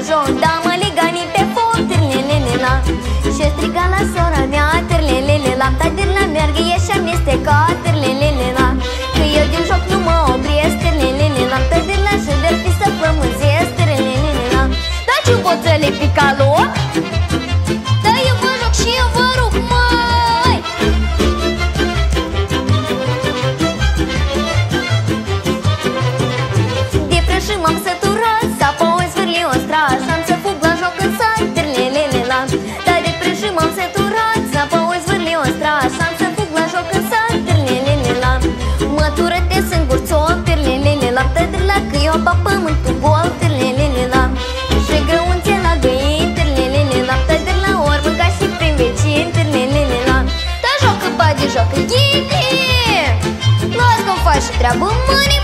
joc, da mă legani pe foc, târlelelele-la. Și striga la sora mea, târlelelele-la, dar la meargă e și amestecat, târlelelele-la. Că eu din joc nu mă opresc, târlelelele-la, dar la judel fi să frămânzesc, târlelelele-la. Dar ce pot să le pica loc? Da, eu vă joc și eu vă rup, măi! De prășim m-am săturat, s-apă o zvârli o straș, am să fug la joc în sat, târlelelele-la. Dar de prășim m-am săturat, s-apă o zvârli o straș, am să fug la joc în sat, târlelelele-la. Mătură-te singur țol, târlelelele-la, tădrla că eu pa pământul gol, târlelelele-la. Și grăunțe la găini, târlelelele-la, tădrla orbă ca și prin vecini, târlelelele-la. Dar joacă bagi, joacă ghini, las că-mi faci treabă mâine.